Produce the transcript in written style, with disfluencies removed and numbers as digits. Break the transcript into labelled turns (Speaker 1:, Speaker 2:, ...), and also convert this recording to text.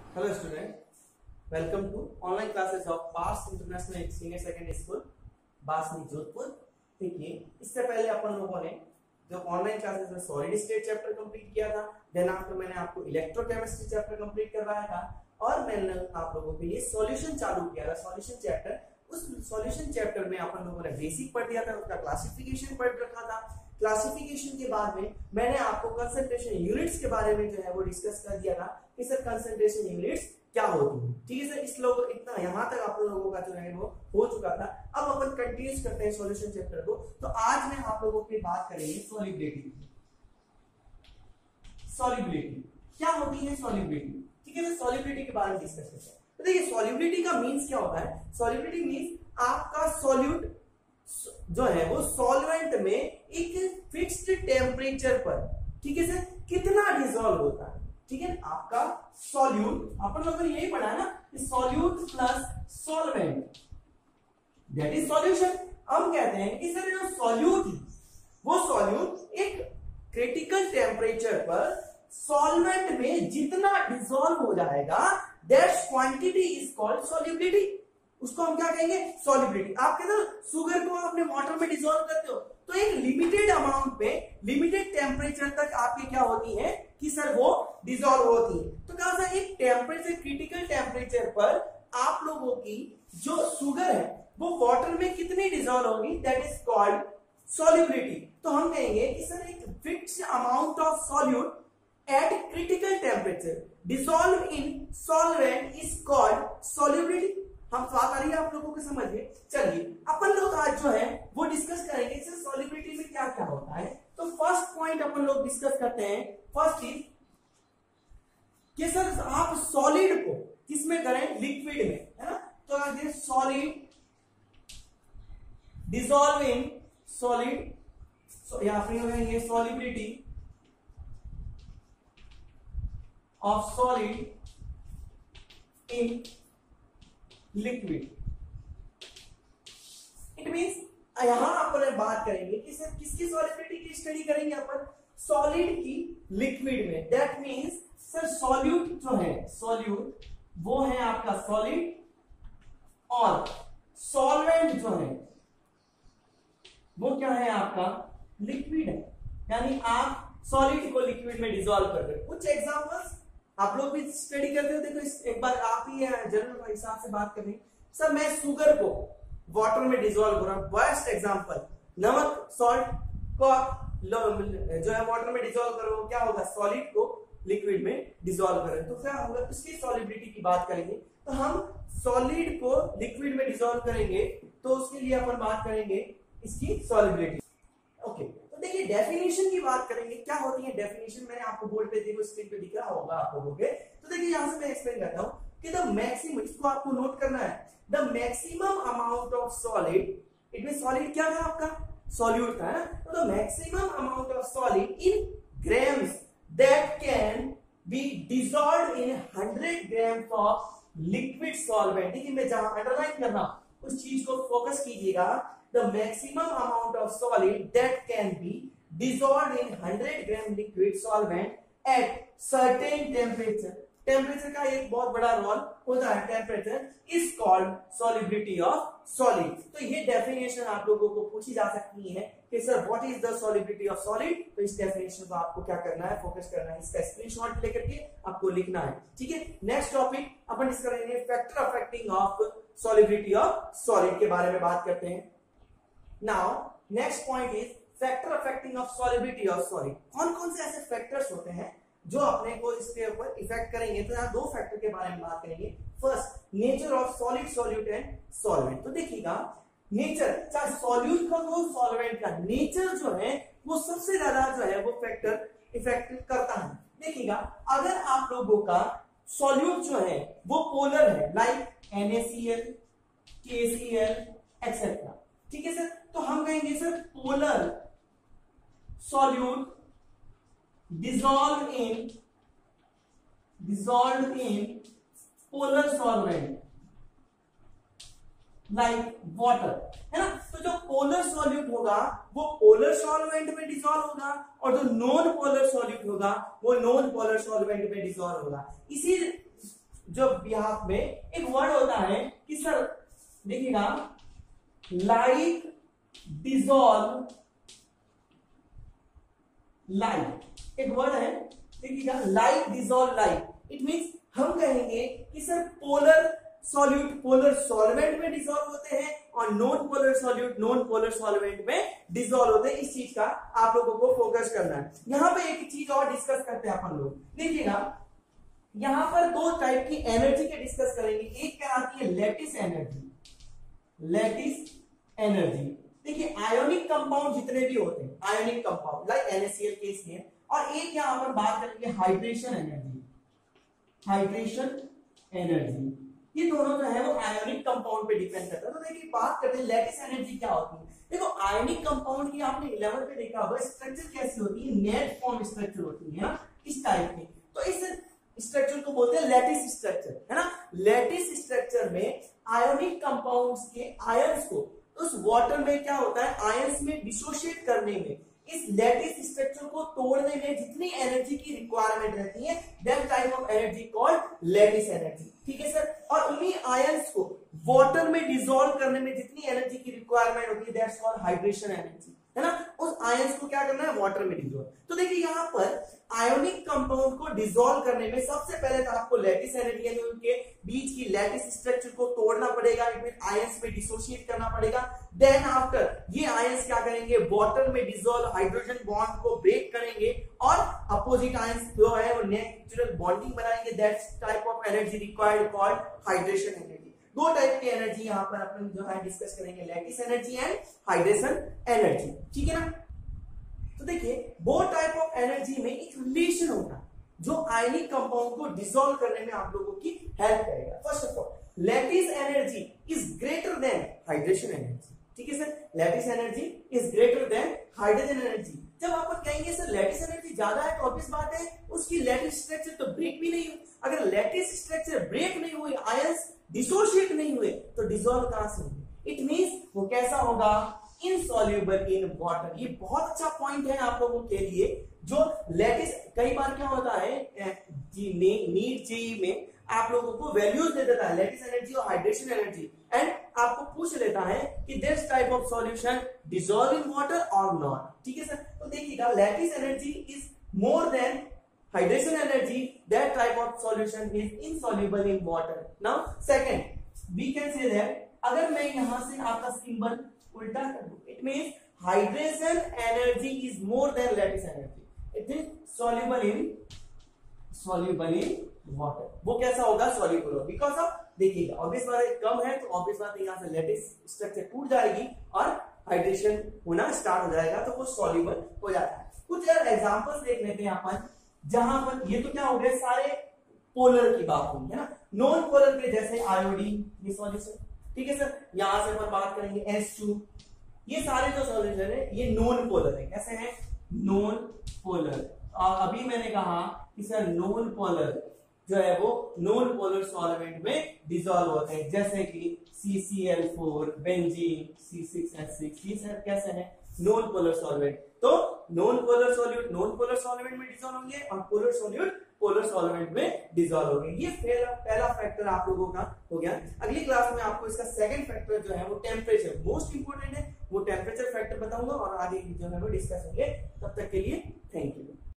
Speaker 1: Hello student, welcome to online classes of पास international senior secondary school Basni Jodhpur. देखिए, इससे पहले अपन लोगों ने जो ऑनलाइन क्लासेस में सॉलिड स्टेट चैप्टर कंप्लीट किया था, देन आफ्टर मैंने आपको इलेक्ट्रोकेमिस्ट्री चैप्टर कंप्लीट करवाया था और मैंने आप लोगों के लिए सॉल्यूशन चालू किया था, सॉल्यूशन चैप्टर। उस सॉल्यूशन चैप्टर में अपन लोगों ने बेसिक पढ़ दिया था, उसका क्लासिफिकेशन पढ़ रखा था। क्लासिफिकेशन के बाद में मैंने आपको कंसंट्रेशन यूनिट्स के बारे में जो है वो डिस्कस कर दिया था कि सर कंसंट्रेशन यूनिट्स क्या होती है। ठीक है सर, इस लोग इतना यहाँ तक आप लोगों का जो है वो हो चुका था। अब अपन कंटिन्यूस करते हैं सॉल्यूशन चैप्टर को। तो आज मैं आप लोगों की बात करेंगे सॉल्युबिलिटी। सॉल्युबिलिटी क्या होती है? सॉल्युबिलिटी, ठीक है, सॉल्युबिलिटी के बारे में डिस्कस करते हैं। तो देखिए, सॉल्युबिलिटी का मीन्स क्या होता है? सॉल्युबिलिटी मीन्स आपका सॉल्यूट जो है वो सॉल्वेंट में एक फिक्स्ड टेम्परेचर पर, ठीक है सर, कितना डिसॉल्व होता है। ठीक है, आपका सॉल्यूट, अपन लोगों ने यही पढ़ा ना कि solute plus solvent that is solution. हम कहते हैं कि सर जो सॉल्यूट वो सॉल्यूट एक क्रिटिकल टेम्परेचर पर सॉल्वेंट में जितना डिसॉल्व हो जाएगा that quantity is called solubility. उसको हम क्या कहेंगे? सॉल्युबिलिटी। आप कहते हो शुगर को आपने वाटर में डिसॉल्व करते हो तो एक लिमिटेड अमाउंट पे लिमिटेड टेम्परेचर तक आपकी क्या होती है कि सर वो डिसॉल्व होती है। तो कहा था एक टेम्परेचर, क्रिटिकल टेम्परेचर पर आप लोगों की जो शुगर है वो वाटर में कितनी डिसॉल्व होगी दैट इज कॉल्ड सॉल्युबिलिटी। तो हम कहेंगे कि सर एक fixed amount of solute at critical temperature dissolve in solvent is called solubility। हम बात आ रही है आप लोगों को समझिए। चलिए अपन लोग आज जो है वो डिस्कस करेंगे कि सॉल्युबिलिटी में क्या क्या होता है। तो फर्स्ट पॉइंट अपन लोग डिस्कस करते हैं। फर्स्ट इज कि सर आप सॉलिड को किसमें करें? लिक्विड में, है ना। तो सॉलिड डिसॉल्व इन सॉलिड, या फिर ये solubility of solid in liquid। It means यहां अपन बात करेंगे कि सर किसकी सॉल्युबिलिटी की स्टडी करेंगे अपन? सॉलिड की लिक्विड में। दैट मीन्स सर सॉल्यूट जो है, सॉल्यूट वो है आपका सॉलिड और सॉल्वेंट जो है वो क्या है आपका? लिक्विड है। यानी आप सॉलिड को लिक्विड में डिसॉल्व कर रहे हो। कुछ एग्जांपल्स आप लोग भी स्टडी करते हो। देखो एक बार आप ही जनरल हिसाब से बात करें। सर मैं शुगर को वाटर में डिसॉल्व कर रहा हूं। बेस्ट एग्जांपल, नमक, सॉल्ट को आप जो है वाटर में डिसॉल्व करो, क्या होगा? सॉलिड को लिक्विड में डिसॉल्व करें तो क्या होगा? उसकी सॉल्युबिलिटी की बात करेंगे। तो हम सॉलिड को लिक्विड में डिसॉल्व करेंगे तो उसके लिए अपन बात करेंगे इसकी सॉल्युबिलिटी। ओके, देखिए डेफिनेशन की बात करेंगे। क्या होती है डेफिनेशन? मैंने आपको बोर्ड पे देखो स्क्रीन पे दिख रहा होगा आप लोगों के। तो देखिए यहां से मैं एक्सप्लेन करता हूं कि द मैक्सिमम, इसको आपको नोट करना है, the maximum amount of solid, it mean solid क्या था आपका? सॉल्यूट था ना। तो the maximum amount of solid in grams that can be dissolved in 100 grams of liquid solvent. देखिए मैं जहां अंडरलाइन कर रहा हूं उस चीज को फोकस कीजिएगा। The maximum amount of solid that can be dissolved in 100 gram liquid solvent at certain temperature। Temperature का एक बहुत बड़ा रोल होता है। Temperature is called solubility of solid. तो ये डेफिनेशन आप लोगों को पूछी जा सकती है कि sir what is the solubility of solid. तो इस डेफिनेशन को आपको क्या करना है? फोकस करना है। इसका स्क्रीनशॉट लेकर के आपको लिखना है। ठीक है, नेक्स्ट टॉपिक अपन डिस्कस करेंगे factor affecting of solubility of solid के बारे में बात करते हैं। Now, next point is factor affecting of solubility of solid। कौन कौन से ऐसे फैक्टर्स होते हैं जो अपने को इसके ऊपर इफेक्ट करेंगे? तो यहाँ दो फैक्टर के बारे में बात करेंगे। First, nature of solid, solute and solvent. तो देखिएगा नेचर, चाहे सॉल्यूट का हो सॉल्वेंट का, नेचर जो है वो सबसे ज्यादा जो है वो फैक्टर इफेक्ट करता है। देखिएगा अगर आप लोगों का सॉल्यूट जो है वो पोलर है, लाइक NaCl, KCl एक्सेट्रा, ठीक है सर, तो हम कहेंगे sir polar solute dissolve in polar solvent like water, है ना। तो जो पोलर सॉल्यूट होगा वो पोलर सॉल्वेंट में डिसॉल्व होगा और जो नॉन पोलर सॉल्यूट होगा वो नॉन पोलर सॉल्वेंट में डिसॉल्व होगा। इसी जो बिहाफ में एक वर्ड होता है कि सर देखिएगा, लाइक डिजॉल्व, लाइक एक वर्ड है, देखिएगा, like dissolve like, it means हम कहेंगे कि sir polar solute polar solvent में डिसॉल्व होते हैं और non polar solute non polar solvent में डिसॉल्व होते हैं। इस चीज का आप लोगों को फोकस करना है। यहां पे एक चीज और डिस्कस करते हैं अपन लोग, देखिएगा यहां पर दो टाइप की एनर्जी के डिस्कस करेंगे। एक कहलाती है लैटिस एनर्जी, लैटिस एनर्जी, देखिए आयोनिक कंपाउंड जितने भी होते हैं, ionic compound like NaCl case में, और एक यहां पर बात करेंगे हाइड्रेशन एनर्जी, हाइड्रेशन एनर्जी। ये दोनों जो है वो आयोनिक कंपाउंड पे डिपेंड करता है। तो देखिए बात करते हैं लैटिस एनर्जी क्या होती है। देखो आयोनिक कंपाउंड की आपने 11 पे देखा होगा स्ट्रक्चर कैसी होती है, नेट फॉर्म स्ट्रक्चर होती है ना, इस टाइप की। तो इस स्ट्रक्चर को बोलते हैं लैटिस स्ट्रक्चर, है ना। लैटिस स्ट्रक्चर में आयोनिक कंपाउंड्स के आयंस को उस वाटर में क्या होता है, आयंस में डिसोशिएट करने में, इस लैटिस स्ट्रक्चर को तोड़ने में जितनी एनर्जी की रिक्वायरमेंट रहती है, that type of energy called lattice energy, ठीक है सर। और उन्हीं आयंस को वाटर में डिसॉल्व करने में जितनी एनर्जी की रिक्वायरमेंट होती है, दैट्स कॉल्ड हाइड्रेशन एनर्जी, है ना। उस आयंस को क्या करना है, वाटर में डिसॉल्व। तो देखिए यहाँ पर आयोनिक कंपाउंड को डिसॉल्व करने में सबसे पहले तो आपको लैटिस एनर्जी यानी उनके बीच की लैटिस स्ट्रक्चर को तोड़ना पड़ेगा, आयंस में डिसोशिएट करना पड़ेगा। देन आफ्टर ये आयंस क्या करेंगे, वाटर में डिसॉल्व हाइड्रोजन बॉन्ड को ब्रेक करेंगे और अपोजिट आयंस जो है वो नेचुरल बॉन्डिंग बनाएंगे। That's type of energy required called hydration energy. दो टाइप की एनर्जी यहाँ पर अपन जो है डिस्कस करेंगे, lattice energy and hydration energy, ठीक है ना। तो देखिए बोथ टाइप ऑफ एनर्जी में एक रिलेशन होगा जो आयनिक कंपाउंड को डिसॉल्व करने में आप लोगों की हेल्प करेगा। First of all lattice energy is greater than hydration energy, ठीक है sir. Lattice energy is greater than hydrogen energy. जब अपन कहेंगे सर लैटिस एनर्जी ज्यादा है तो ऑब्वियस बात है उसकी लैटिस स्ट्रक्चर तो ब्रेक भी नहीं हुई। अगर लैटिस स्ट्रक्चर ब्रेक नहीं हुई, आयंस डिसोशिएट नहीं हुए, तो डिसॉल्व कहां से होंगे। इट मींस वो कैसा होगा, इनसॉल्युबल इन वाटर। ये बहुत अच्छा पॉइंट है आप लोगों के लिए। जो लैटिस, कई बार क्या होता है नीट जेईई में आप लोगों को वैल्यूज दे देता है लैटिस एनर्जी और हाइड्रेशन एनर्जी, एंड आपको पूछ लेता है कि this type of solution dissolve in water और नॉट, ठीक है सर। तो देखिएगा lattice energy is more than hydration energy, that type of solution is insoluble in water. Now second we can say that अगर मैं यहां से आपका सिंबल उल्टा कर दूं, it means hydration energy is more than lattice energy, it is soluble in water. वो कैसा होगा, सॉल्युबल होगा, बिकॉज ऑफ देखिएगा ऑब्वियस बात कम है तो ऑब्वियस बात यहां से लैटिस स्ट्रक्चर टूट जाएगी और हाइड्रेशन होना स्टार्ट हो जाएगा, तो वो सॉल्युबल हो जाता है। कुछ यार एग्जांपल्स देख लेते हैं अपन, जहां पर ये तो क्या हो गए सारे पोलर की बात होगी, है ना। नॉन पोलर के जैसे आयोडीन, ये सॉल्यूशन, ठीक है सर। यहां से अपन बात करेंगे H2, ये सारे जो सॉल्यूशन है ये नॉन पोलर है। कैसे हैं, नॉन पोलर। और अभी मैंने कहा कि सर नॉन पोलर जो है वो नॉन पोलर सॉल्वेंट में डिसॉल्व होते हैं, जैसे कि CCl4, बेंजीन, C6H6, ये सर कैसे है, नॉन पोलर सॉल्वेंट। तो non polar solute non polar solvent में डिसॉल्व होंगे और पोलर सॉल्यूट पोलर सॉल्वेंट में डिसॉल्व होंगे। ये पहला फैक्टर आप लोगों का हो गया। अगली क्लास में आपको इसका सेकंड फैक्टर जो है वो टेम्परेचर, मोस्ट इंपोर्टेंट है, वो टेम्परेचर फैक्टर बताऊंगा और आगे जो है वो डिस्कस होंगे। तब तक के लिए थैंक यू।